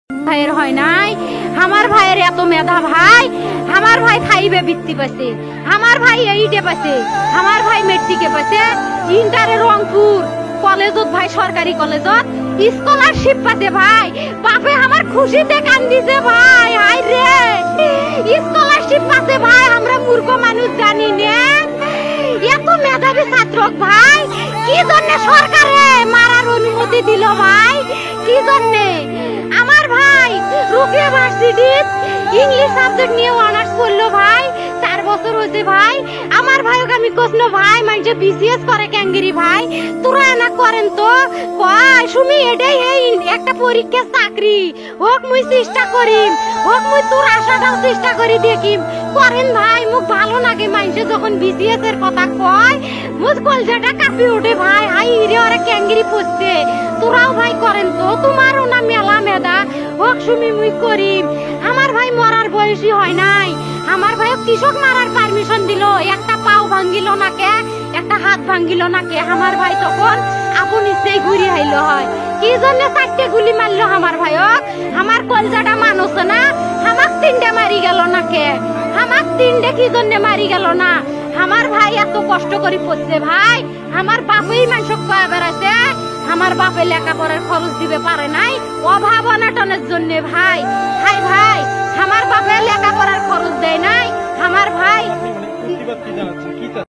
ভাইয়ের হয় নাই, আমার ভাইয়ের এত মেধা ভাই, আমার ভাই খাইবে বৃত্তি পাইছে, আমার ভাই এইটে পাইছে, আমার ভাই মেট্রিকে পাইছে, ইন্টারে রংপুর কলেজত ভাই সরকারি কলেজত স্কলারশিপ পাইছে ভাই। বাপে আমার খুশিতে কান্দিছে ভাই, হাই রে স্কলারশিপ পাইছে ভাই। আমরা মূর্খ মানুষ জানি না এত মেধাবী ছাত্র ভাই কি জন্য সরকারে মারার অনুমতি দিল ভাই, কি জন্য? আমার ভাই রুকিয়া ভার্সিটিত ইংলিশ সাবজেক্ট নিয়ে অনার্স করলো ভাই, 4 বছর হয়েছে ভাই। আমার ভাইকে আমি কইছিল ভাই মানে বিসিএস করে ক্যাঙ্গিরি ভাই, তোরা না করেন তো কয় সুমি এটাই এই একটা পরীক্ষা চাকরি হোক মুই চেষ্টা করিম, হোক মুই তোর আশাটাও চেষ্টা করি দেখিম করেন ভাই। মুখ ভালো লাগে মানুষে যখন বিসিএস এর কথা কয়, মুখ কলজাটা কাঁপি ওঠে ভাই, হাই রে ওরা ক্যাঙ্গিরি পড়ছে। তোরাও ভাই করেন তো, তোমারও না মেলা মেধা, হোক সুমি মুই করিম। আমার ভাই মরার বয়সী হয় নাই, আমার ভাই কৃষক মারার পারমিশন দিল, একটা পাও ভাঙ্গিল না কে, একটা হাত ভাঙ্গিল না কে। আমার ভাই তখন আপন ইচ্ছেই ঘুরি আইলো হয়, কি জন্য 4টে গুলি মারলো আমার ভাইক? আমার কলজাটা মানুষ না, আমার 3টে মারি গেল না কে, আমার 3টে কি জন্য মারি গেল না? আমার ভাই এত কষ্ট করে পড়ছে ভাই, আমার বাপেই মানুষ কয়ে বেড়াচ্ছে, আমার বাপে লেখাপড়ার খরচ দিবে পারে নাই অভাব অনাটনের জন্য ভাই। হাই ভাই আমার বাপে লেখাপড়ার খরচ দেয় নাই, আমার ভাই